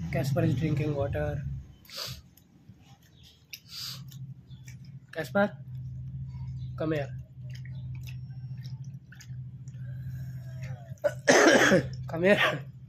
Casper is drinking water. Casper, come here. Come here.